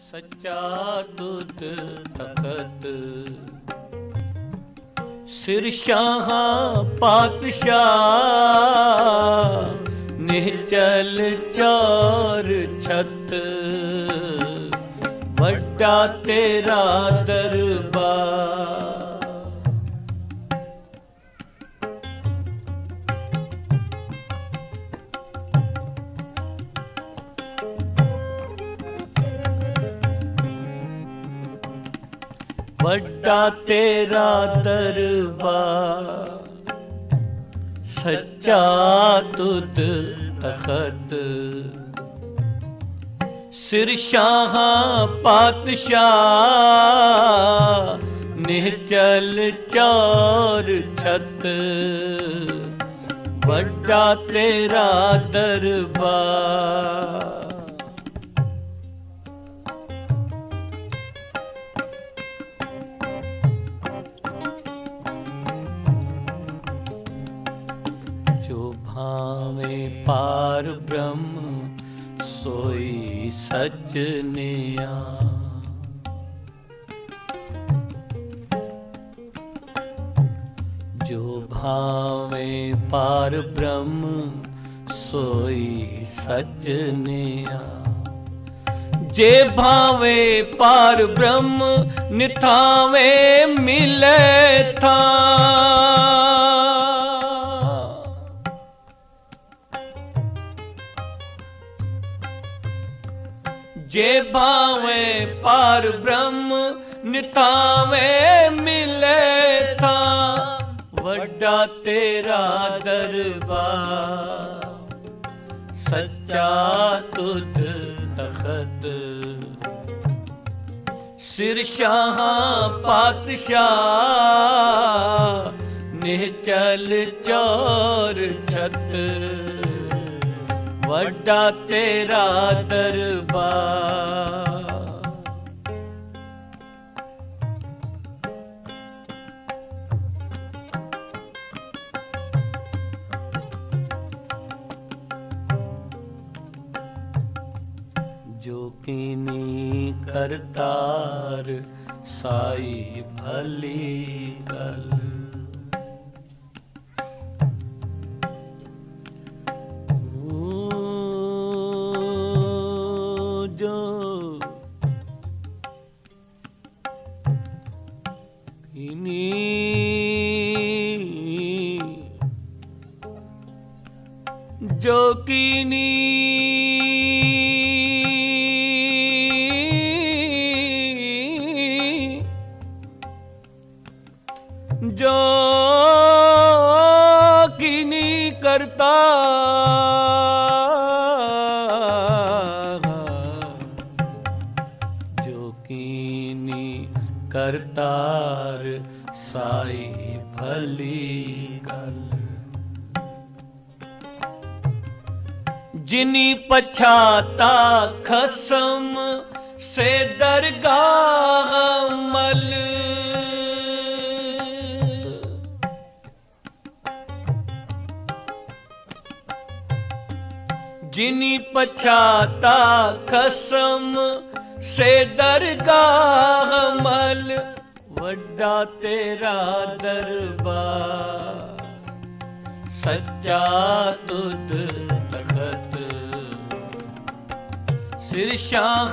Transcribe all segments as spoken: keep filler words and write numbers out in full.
ਸੱਚਾ ਤੁਧ ਤਖਤ ਸਿਰ ਸ਼ਾਹ ਪਾਤਸ਼ਾਹ ਨਿਹਚਲ ਚਾਰ ਛਤ ਵੱਡਾ ਤੇਰਾ ਦਰਬਾਰ। ਵੱਡਾ ਤੇਰਾ ਦਰਬਾਰ ਸੱਚਾ ਤੁਧ ਤਖਤ ਸਿਰ ਸ਼ਾਹ ਪਾਤਸ਼ਾਹ ਨਿਹਚਲ ਚਾਰ ਛਤ ਵੱਡਾ ਤੇਰਾ ਦਰਬਾਰ। ਭਾਵੇਂ ਪਾਰ ਬ੍ਰਹਮ ਸੋਈ ਸੱਜਣਿਆ ਜੋ ਭਾਵੇਂ ਪਾਰ ਬ੍ਰਹਮ ਸੋਈ ਸੱਜਣਿਆ। ਜੇ ਭਾਵੇਂ ਪਾਰ ਬ੍ਰਹਮ ਨਿਥਾਵੇਂ ਮਿਲੇ ਥਾਂ ਜੇ ਭਾਵੇਂ ਪਾਰ ਬ੍ਰਹਮ ਨਿਤਾਵੇਂ ਮਿਲੇ ਥਾਂ ਵੱਡਾ ਤੇਰਾ ਦਰਬਾਰ ਸੱਚਾ ਤੁਧ ਤਖਤ ਸਿਰ ਸ਼ਾਹ ਪਾਤਸ਼ਾਹ ਨਿਹਚਲ ਚਾਰ ਛਤ ਵੱਡਾ ਤੇਰਾ ਦਰਬਾਰ। ਜੋ ਕੀਨੀ ਕਰਤਾਰ ਸਾਈ ਭਲੀ ਗੱਲ ਜੋ ਕੀਨੀ ਜੋ ਕੀਨੀ ਕਰਤਾ ਜੋ ਕੀਨੀ ਕਰਤਾਰ ਸਾਈ ਭਲੀ ਗੱਲ ਜਿਨੀ ਪਛਾਤਾ ਖਸਮ ਸੇ ਦਰਗਾਹ ਮਲ ਜਿਨੀ ਪਛਾਤਾ ਖਸਮ ਸੇ ਦਰਗਾਹ ਮਲ ਵੱਡਾ ਤੇਰਾ ਦਰਬਾਰ ਸੱਚਾ ਤੁਧ ਤਖਤ ਸਿਰ ਸ਼ਾਹ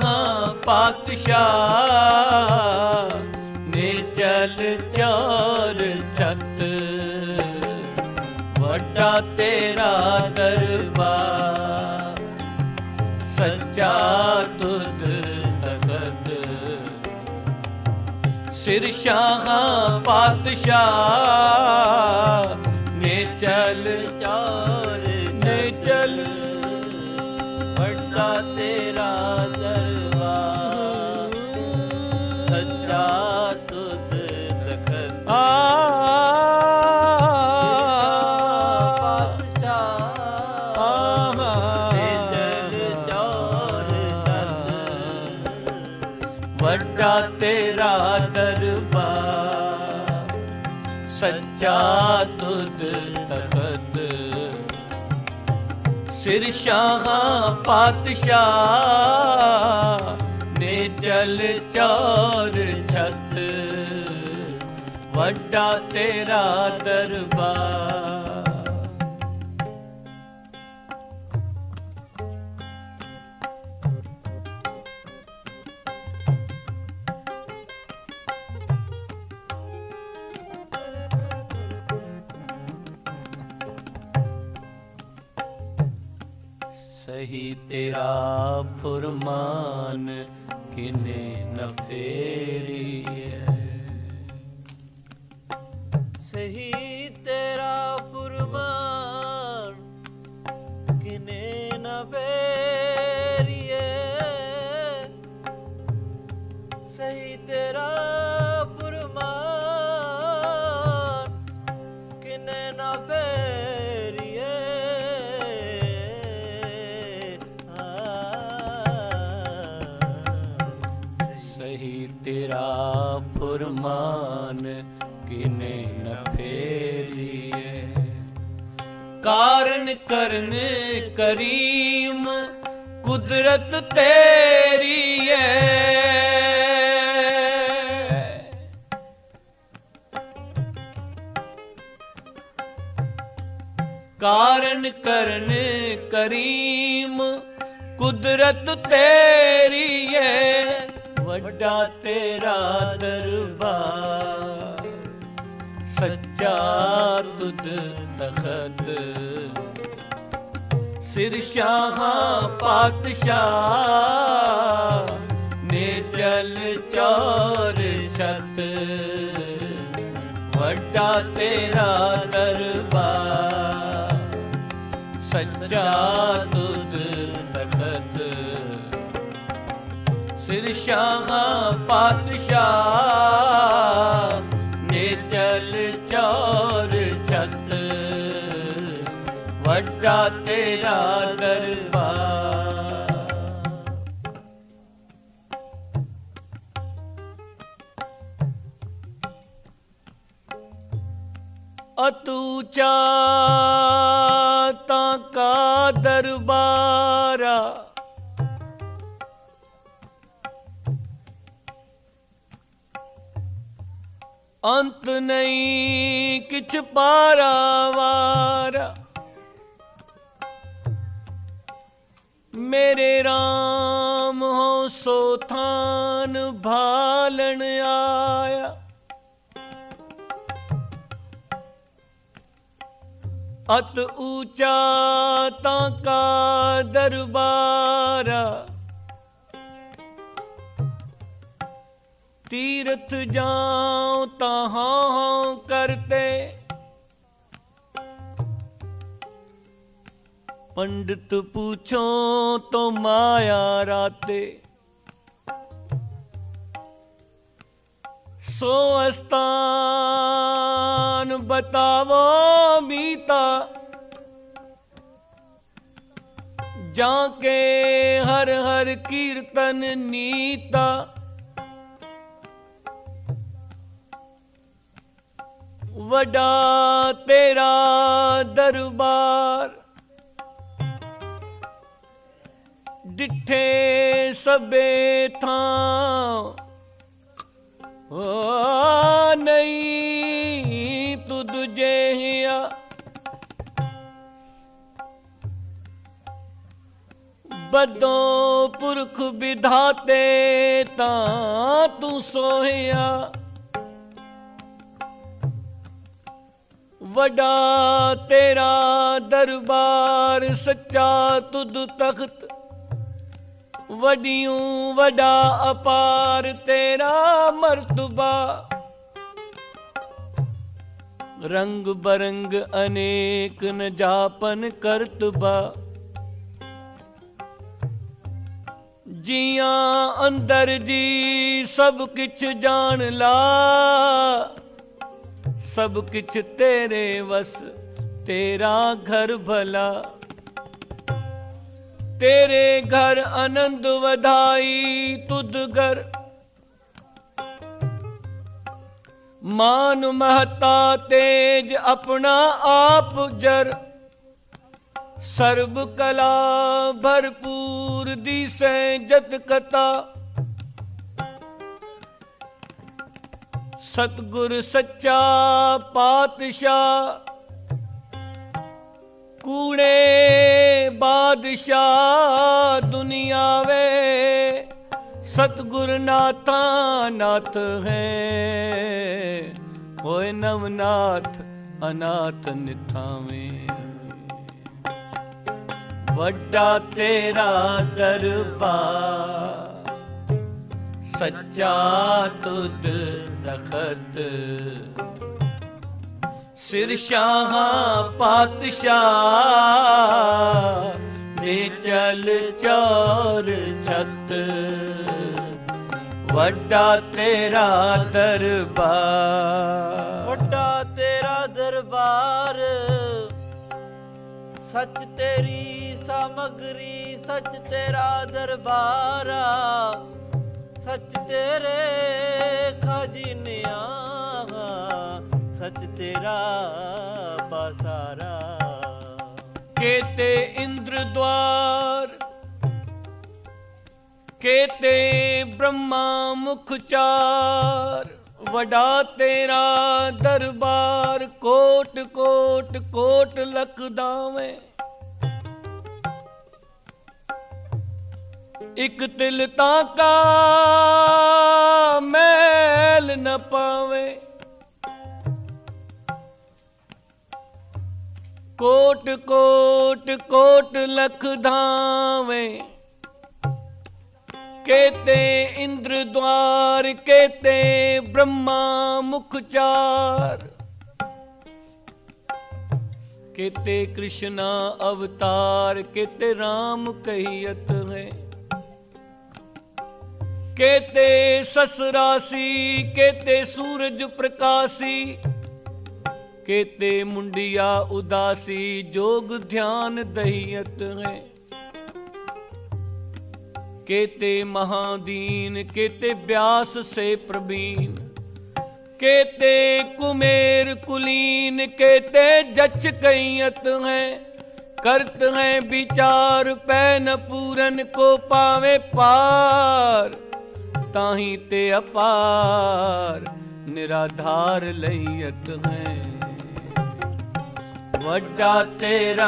ਪਾਤਸ਼ਾਹ ਨਿਹਚਲ ਚਾਰ ਛਤ ਵੱਡਾ ਤੇਰਾ ਦਰਬਾਰ ਸੱਚਾ ਤੁਧ ਤਖਤ ਸਿਰ ਸ਼ਾਹ ਪਾਤਸ਼ਾਹ ਨਿਹਚਲ ਚਾਰ ਨਿਹਚਲ ਵੱਡਾ ਤੇਰਾ ਦਰਬਾਰ ਸੱਚਾ ਤੁਧ ਤਖਤ ਪਾਤਸ਼ਾਹ ਨਿਹਚਲ ਚਾਰ ਛਤ ਵੱਡਾ ਤੇਰਾ ਦਰਬਾਰ ਸੱਚਾ ਤੁਧ ਤਖਤ ਸਿਰ ਸ਼ਾਹ ਪਾਤਸ਼ਾਹ ਨੇ जल चौर छत वड्डा तेरा दरबार। सही तेरा फुरमान किने न फेरिए। सही तेरा फुरमान किने न फेरिए। सही तेरा फुरमान किने न फेरिए। तेरा फुरमान किने न फेरिए। कारण करन करीम कुदरत तेरी है। कारण करन करीम कुदरत तेरी है। वड्डा तेरा दरबार सच्चा तुद तखत। सिर शाह पातशाह ने जल चौर छत। वड्डा तेरा दरबार सच्चा तुद तखत। सिर शाह पातशाह ने जल चौर छत। वड्डा तेरा दरबार। अतूचा ताका दरबारा। अंत नहीं किछ पारावारा। मेरे राम हो सो थान भालन आया। अत ऊंचा ताका दरबारा। तीर्थ जाऊं तहाँ करते। पंडित पूछो तो माया राते। सो स्थान बतावो बीता। जाके हर हर कीर्तन नीता। वड्डा तेरा दरबार डिठे सबे था। ओ नहीं तुद जेहिया। बदों पुरख विधाते तां तू सोहिया। वड्डा तेरा दरबार सच्चा तुद तख्त। वडियूं वड्डा अपार तेरा मर्तबा। रंग बरंग अनेक न जापन करतबा। जिया अंदर जी सब किछ जान ला। सब किछ तेरे वस तेरा घर भला। तेरे घर आनंद वधाई तुद घर। मान महता तेज अपना आप जर। सर्व कला भरपूर दिसे जत कथा। सतगुर सच्चा पातशाह कूड़े बादशाह दुनिया वे सतगुर नाथा नाथ है होए नवनाथ अनाथ निथावें वड्डा तेरा दरबार सच्चा तुद तखत सिर शाह पातशाह ने चल चौर छत वड्डा तेरा दरबार वड्डा तेरा दरबार सच तेरी सामग्री सच तेरा दरबारा सच तेरे खजिनिया सच तेरा पासारा केते इंद्र द्वार केते ब्रह्मा मुख चार वडा तेरा दरबार कोट कोट कोट लख दावे इक तिल ताका मैल न पावे कोट कोट कोट लख धावे केते इंद्र द्वार केते ब्रह्मा मुख चार केते कृष्णा अवतार केते राम कहियत है केते ससरासी केते सूरज प्रकाशी केते मुंडिया उदासी जोग ध्यान दहियत है केते महादीन केते व्यास से प्रवीण केते कुमेर कुलीन केते जच कहियत हैं करत हैं विचार पै न पूरन को पावे पार ताही ते अपार निराधार लहियत हैं वड्डा तेरा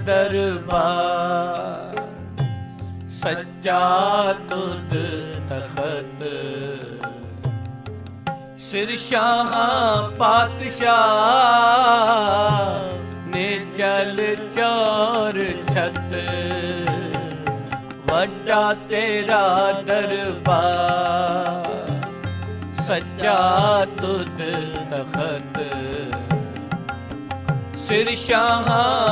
दरबार सच्चा तुद तखत सिर शाह पातशाह ने चल चौर छत वड्डा तेरा दरबार सच्चा तुद तखत सिर शाह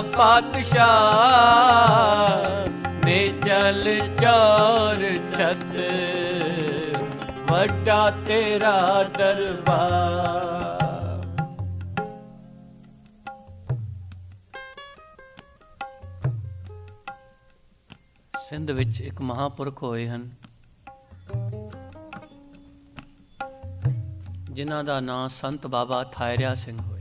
पातशाह ने चल चौर छत वड्डा तेरा दरबार। ਸਿੰਧ ਵਿੱਚ ਇੱਕ ਮਹਾਂਪੁਰਖ ਹੋਏ ਹਨ ਜਿਨ੍ਹਾਂ ਦਾ ਨਾਂ ਸੰਤ ਬਾਬਾ ਥਾਇਰਿਆ ਸਿੰਘ ਹੋਇਆ।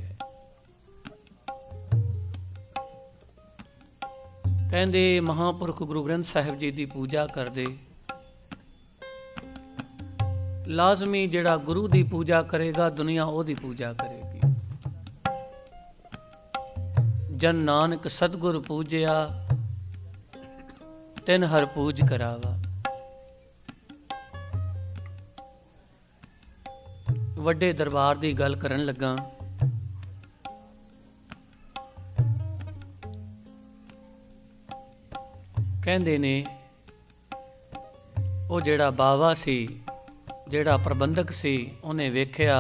ਕਹਿੰਦੇ ਮਹਾਂਪੁਰਖ ਗੁਰੂ ਗ੍ਰੰਥ ਸਾਹਿਬ ਜੀ ਦੀ ਪੂਜਾ ਕਰਦੇ ਲਾਜ਼ਮੀ ਜਿਹੜਾ ਗੁਰੂ ਦੀ ਪੂਜਾ ਕਰੇਗਾ ਦੁਨੀਆ ਉਹਦੀ ਪੂਜਾ ਕਰੇਗੀ। ਜਨ ਨਾਨਕ ਸਤਿਗੁਰ ਪੂਜਿਆ ਤਿਨ ਹਰ ਪੂਜ ਕਰਾਵਾ। ਵੱਡੇ ਦਰਬਾਰ ਦੀ ਗੱਲ ਕਰਨ ਲੱਗਾ ਕਹਿੰਦੇ ਨੇ ਉਹ ਜਿਹੜਾ ਬਾਵਾ ਸੀ ਜਿਹੜਾ ਪ੍ਰਬੰਧਕ ਸੀ ਉਹਨੇ ਵੇਖਿਆ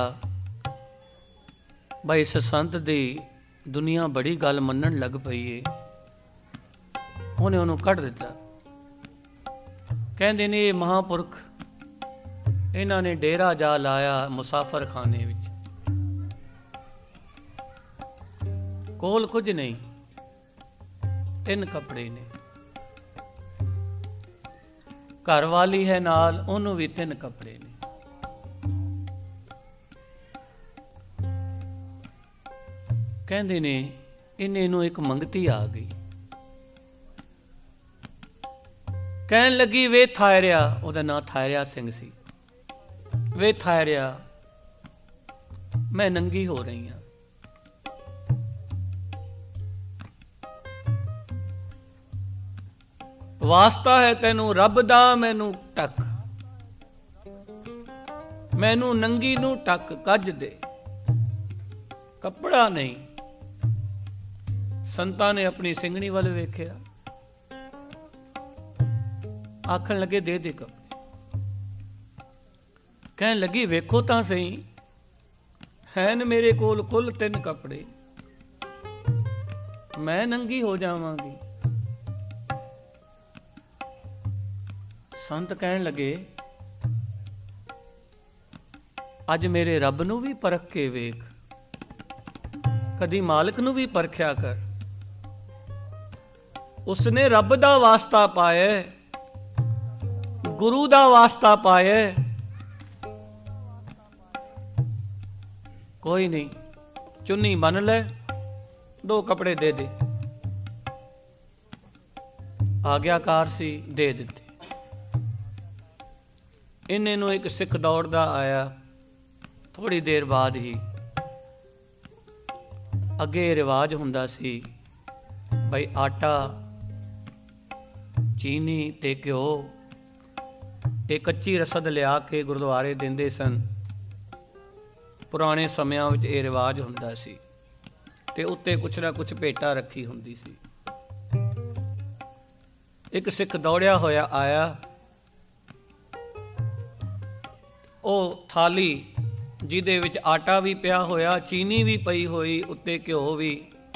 ਬਈ ਇਸ ਸੰਤ ਦੀ ਦੁਨੀਆ ਬੜੀ ਗੱਲ ਮੰਨਣ ਲੱਗ ਪਈ ਏ। ਉਹਨੇ ਉਹਨੂੰ ਕੱਢ ਦਿੱਤਾ। ਕਹਿੰਦੇ ਨੇ ਇਹ ਮਹਾਂਪੁਰਖ ਇਹਨਾਂ ਨੇ ਡੇਰਾ ਜਾ ਲਾਇਆ ਮੁਸਾਫਰ ਖਾਨੇ ਵਿੱਚ। ਕੋਲ ਕੁਝ ਨਹੀਂ, ਤਿੰਨ ਕੱਪੜੇ ਨੇ। ਘਰ ਵਾਲੀ ਹੈ ਨਾਲ, ਉਹਨੂੰ ਵੀ ਤਿੰਨ ਕੱਪੜੇ ਨੇ। ਕਹਿੰਦੇ ਨੇ ਇਹਨੇ ਨੂੰ ਇੱਕ ਮੰਗਤੀ ਆ ਗਈ। ਕਹਿਣ ਲੱਗੀ ਵੇ ਥਾਇਰਿਆ, ਉਹਦਾ ਨਾਂ ਥਾਇਰਿਆ ਸਿੰਘ ਸੀ। ਵੇ ਥਾਇਰਿਆ ਮੈਂ ਨੰਗੀ ਹੋ ਰਹੀ ਹਾਂ। ਵਾਸਤਾ ਹੈ ਤੈਨੂੰ ਰੱਬ ਦਾ, ਮੈਨੂੰ ਟੱਕ, ਮੈਨੂੰ ਨੰਗੀ ਨੂੰ ਟੱਕ ਕੱਜ ਦੇ, ਕੱਪੜਾ ਨਹੀਂ। ਸੰਤਾਂ ਨੇ ਆਪਣੀ ਸਿੰਘਣੀ ਵੱਲ ਵੇਖਿਆ, ਆਖਣ ਲੱਗੇ ਦੇ ਦੇ ਕੱਪੜੇ। ਕਹਿਣ ਲੱਗੀ ਵੇਖੋ ਤਾਂ ਸਹੀ, ਹੈਨ ਮੇਰੇ ਕੋਲ ਕੁੱਲ ਤਿੰਨ ਕੱਪੜੇ, ਮੈਂ ਨੰਗੀ ਹੋ ਜਾਵਾਂਗੀ। ਸੰਤ ਕਹਿਣ ਲੱਗੇ ਅੱਜ ਮੇਰੇ ਰੱਬ ਨੂੰ ਵੀ ਪਰਖ ਕੇ ਵੇਖ, ਕਦੀ ਮਾਲਕ ਨੂੰ ਵੀ ਪਰਖਿਆ ਕਰ। ਉਸਨੇ ਰੱਬ ਦਾ ਵਾਸਤਾ ਪਾਇਆ, ਗੁਰੂ ਦਾ ਵਾਸਤਾ ਪਾਇਆ। ਕੋਈ ਨਹੀਂ, ਚੁੰਨੀ ਬੰਨ ਲੈ, ਦੋ ਕੱਪੜੇ ਦੇ ਦੇ। ਆਗਿਆਕਾਰ ਸੀ, ਦੇ ਦਿੱਤੇ। ਇੰਨੇ ਨੂੰ ਇੱਕ ਸਿੱਖ ਦੌੜਦਾ ਆਇਆ। ਥੋੜੀ ਦੇਰ ਬਾਅਦ ਹੀ ਅੱਗੇ ਰਿਵਾਜ ਹੁੰਦਾ ਸੀ ਬਈ ਆਟਾ, ਚੀਨੀ ਤੇ ਘਿਓ ਇਹ ਕੱਚੀ ਰਸਦ ਲਿਆ ਕੇ ਗੁਰਦੁਆਰੇ ਦਿੰਦੇ ਸਨ। ਪੁਰਾਣੇ ਸਮਿਆਂ ਵਿੱਚ ਇਹ ਰਿਵਾਜ ਹੁੰਦਾ ਸੀ ਤੇ ਉੱਤੇ ਕੁਛ ਨਾ ਕੁਛ ਭੇਟਾ ਰੱਖੀ ਹੁੰਦੀ ਸੀ। ਇੱਕ ਸਿੱਖ ਦੌੜਿਆ ਹੋਇਆ ਆਇਆ। ਉਹ ਥਾਲੀ ਜਿਹਦੇ ਵਿੱਚ ਆਟਾ ਵੀ ਪਿਆ ਹੋਇਆ, ਚੀਨੀ ਵੀ ਪਈ ਹੋਈ, ਉੱਤੇ ਘਿਓ ਵੀ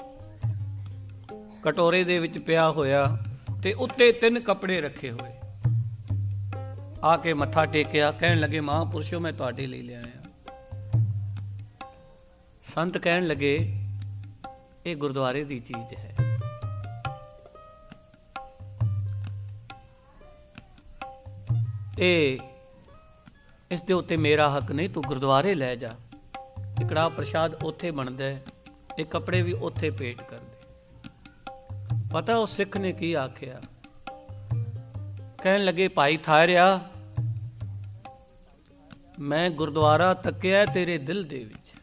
ਕਟੋਰੇ ਦੇ ਵਿੱਚ ਪਿਆ ਹੋਇਆ ਤੇ ਉੱਤੇ ਤਿੰਨ ਕੱਪੜੇ ਰੱਖੇ ਹੋਏ। ਆ ਕੇ ਮੱਥਾ ਟੇਕਿਆ। ਕਹਿਣ ਲੱਗੇ ਮਹਾਂਪੁਰਸ਼ੋ ਮੈਂ ਤੁਹਾਡੇ ਲਈ ਲਿਆਇਆ। ਸੰਤ ਕਹਿਣ ਲੱਗੇ ਇਹ ਗੁਰਦੁਆਰੇ ਦੀ ਚੀਜ਼ ਹੈ। ਇਹ ਇਸ ਦੇ ਉੱਤੇ ਮੇਰਾ ਹੱਕ ਨਹੀਂ, ਤੂੰ ਗੁਰਦੁਆਰੇ ਲੈ ਜਾ। ਇਹ ਕੜਾਹ ਪ੍ਰਸ਼ਾਦ ਉੱਥੇ ਬਣਦਾ, ਇਹ ਕੱਪੜੇ ਵੀ ਉੱਥੇ ਭੇਟ ਕਰ ਦੇ। ਪਤਾ ਉਹ ਸਿੱਖ ਨੇ ਕੀ ਆਖਿਆ? ਕਹਿਣ ਲੱਗੇ ਭਾਈ ਥਾਰਿਆ, ਮੈਂ ਗੁਰਦੁਆਰਾ ਤੱਕਿਆ ਤੇਰੇ ਦਿਲ ਦੇ ਵਿੱਚ,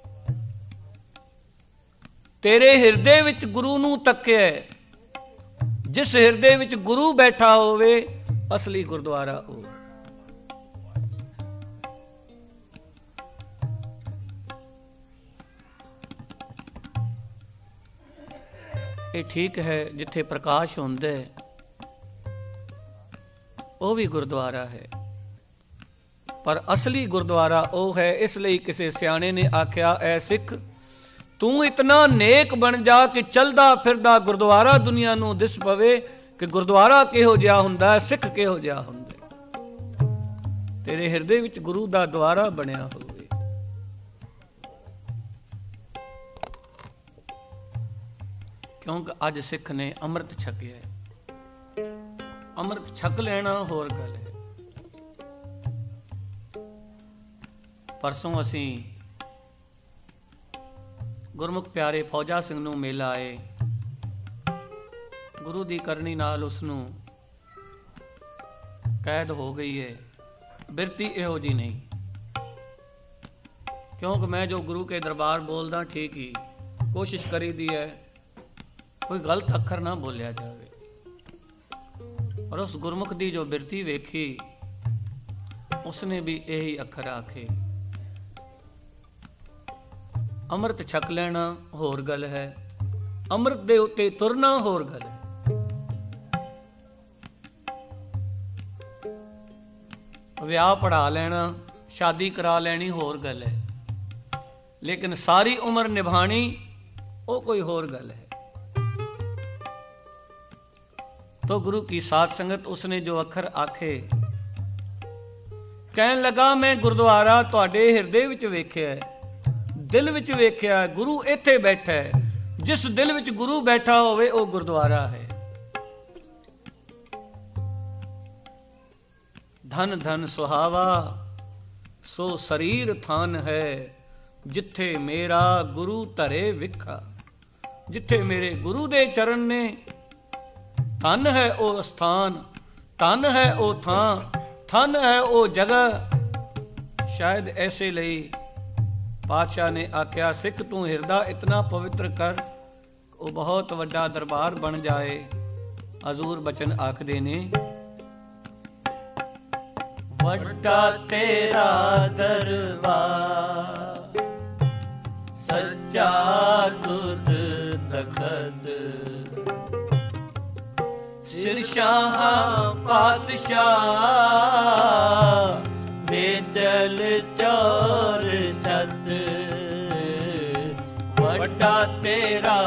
ਤੇਰੇ ਹਿਰਦੇ ਵਿੱਚ ਗੁਰੂ ਨੂੰ ਤੱਕਿਆ। ਜਿਸ ਹਿਰਦੇ ਵਿੱਚ ਗੁਰੂ ਬੈਠਾ ਹੋਵੇ ਅਸਲੀ ਗੁਰਦੁਆਰਾ ਉਹ। ਇਹ ਠੀਕ ਹੈ, ਜਿੱਥੇ ਪ੍ਰਕਾਸ਼ ਹੁੰਦਾ ਹੈ ਉਹ ਵੀ ਗੁਰਦੁਆਰਾ ਹੈ, ਪਰ ਅਸਲੀ ਗੁਰਦੁਆਰਾ ਉਹ ਹੈ। ਇਸ ਲਈ ਕਿਸੇ ਸਿਆਣੇ ਨੇ ਆਖਿਆ, ਐ ਸਿੱਖ ਤੂੰ ਇਤਨਾ ਨੇਕ ਬਣ ਜਾ ਕਿ ਚਲਦਾ ਫਿਰਦਾ ਗੁਰਦੁਆਰਾ ਦੁਨੀਆ ਨੂੰ ਦਿਸ ਪਵੇ ਕਿ ਗੁਰਦੁਆਰਾ ਕਿਹੋ ਜਿਹਾ ਹੁੰਦਾ, ਸਿੱਖ ਕਿਹੋ ਜਿਹਾ ਹੁੰਦਾ। ਤੇਰੇ ਹਿਰਦੇ ਵਿੱਚ ਗੁਰੂ ਦਾ ਦੁਆਰਾ ਬਣਿਆ ਹੋਵੇ। ਕਿਉਂਕਿ ਅੱਜ ਸਿੱਖ ਨੇ ਅੰਮ੍ਰਿਤ ਛਕਿਆ। ਅੰਮ੍ਰਿਤ ਛਕ ਲੈਣਾ ਹੋਰ ਗੱਲ ਹੈ। ਪਰਸੋਂ ਅਸੀਂ ਗੁਰਮੁਖ ਪਿਆਰੇ ਫੌਜਾ ਸਿੰਘ ਨੂੰ ਮਿਲ ਆਏ। ਗੁਰੂ ਦੀ ਕਰਨੀ ਨਾਲ ਉਸ ਨੂੰ ਕੈਦ ਹੋ ਗਈ ਹੈ। ਬਿਰਤੀ ਇਹੋ ਜੀ ਨਹੀਂ, ਕਿਉਂਕਿ ਮੈਂ ਜੋ ਗੁਰੂ ਕੇ ਦਰਬਾਰ ਬੋਲਦਾ ਠੀਕ ਹੀ ਕੋਸ਼ਿਸ਼ ਕਰੀਦੀ ਹੈ ਕੋਈ ਗਲਤ ਅੱਖਰ ਨਾ ਬੋਲਿਆ ਜਾਵੇ। ਪਰ ਉਸ ਗੁਰਮੁਖ ਦੀ ਜੋ ਬਿਰਤੀ ਵੇਖੀ ਉਸਨੇ ਵੀ ਇਹੀ ਅੱਖਰ ਆਖੇ। ਅੰਮ੍ਰਿਤ ਛਕ ਲੈਣਾ ਹੋਰ ਗੱਲ ਹੈ, ਅੰਮ੍ਰਿਤ ਦੇ ਉੱਤੇ ਤੁਰਨਾ ਹੋਰ ਗੱਲ ਹੈ। ਵਿਆਹ ਪੜਾ ਲੈਣਾ, ਸ਼ਾਦੀ ਕਰਾ ਲੈਣੀ ਹੋਰ ਗੱਲ ਹੈ, ਲੇਕਿਨ ਸਾਰੀ ਉਮਰ ਨਿਭਾਣੀ ਉਹ ਕੋਈ ਹੋਰ ਗੱਲ ਹੈ। तो गुरु की साध संगत उसने जो अखर आखे, कहन लगा मैं गुरुद्वारा तुहाडे हिरदे विच वेख्या है, दिल विच वेख्या है। गुरु इत्थे बैठा है, जिस दिल विच गुरु बैठा होवे वो गुरुद्वारा है। धन धन सुहावा सो शरीर थान है, जिथे मेरा गुरु धरे विखा। जिथे मेरे गुरु दे चरण ने, धन है ओ स्थान, धन है ओ थां, धन है ओ जगह। शायद ऐसे ਲਈ ਪਾਤਸ਼ਾਹ ਨੇ ਆਖਿਆ, ਸਿੱਖ ਤੂੰ ਹਿਰਦਾ ਇਤਨਾ ਪਵਿੱਤਰ ਕਰ, ਉਹ ਬਹੁਤ ਵੱਡਾ ਦਰਬਾਰ ਬਣ ਜਾਏ। ਹਜ਼ੂਰ ਬਚਨ ਆਖਦੇ ਨੇ, ਵੱਡਾ ਤੇਰਾ ਦਰਬਾਰ, ਸੱਚਾ ਦੁੱਧ ਤਖਤ, ਸ਼ਿਰਸ਼ਾਹ ਪਾਤਸ਼ਾਹ, ਬੇਚਲ ਚੌਰ ਛਤ। ਵੱਡਾ ਤੇਰਾ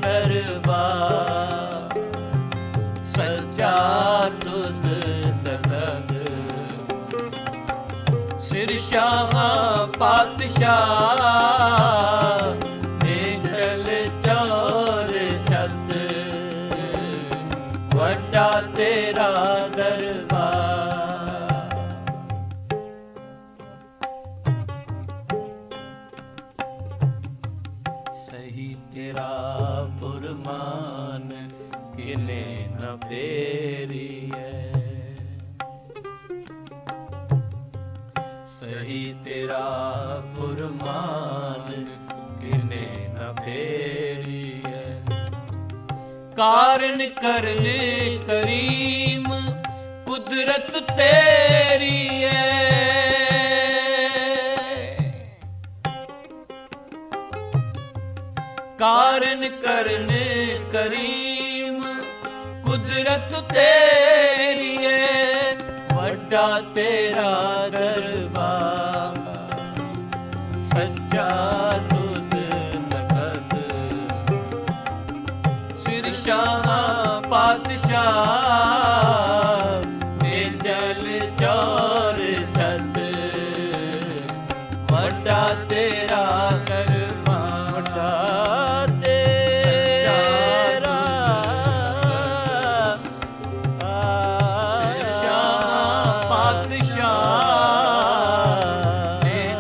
ਦਰਬਾਰ, ਸੱਚਾ ਦੁੱਧ ਤਖਤ, ਸ਼ਿਰਸ਼ਾਹ ਪਾਤਸ਼ਾਹ, ਬੇਚਲ ਚੌਰ ਛਤ। ਵੱਡਾ ਤੇਰਾ ਦਰਬਾਰ, ਸਹੀ ਤੇਰਾ ਫੁਰਮਾਨ, ਕਿਨੇ ਨ ਫੇਰੀਐ। ਸਹੀ ਤੇਰਾ ਫੁਰਮਾਨ, ਕਿਨੇ ਨ ਫੇਰੀਐ। ਕਾਰਨ ਕਰਨੇ ਕਰੀਮ, ਕੁਦਰਤ ਤੇਰੀ ਹੈ। ਕਾਰਨ ਕਰਨੇ ਕਰੀਮ, ਕੁਦਰਤ ਤੇਰੀ ਹੈ। ਵੱਡਾ ਤੇਰਾ ਦਰਬਾਰ, ਸੱਚਾ ਦੁੱਧ ਤਖਤ, ਸ਼ਿਰਸ਼ਾਹ ਪਾਤਸ਼ਾਹ, ਬੇਚਲ ਚੌਰ ਛਤ। ਵੱਡਾ ਤੇਰਾ ਦਰਬਾਰ, ਵੱਡਾ ਤੇਰਾ ਸ਼ਿਰਸ਼ਾਹ ਪਾਤਸ਼ਾਹ,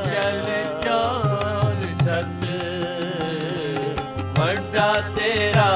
ਬੇਚਲ ਚੌਰ ਛਤ। ਵੱਡਾ ਤੇਰਾ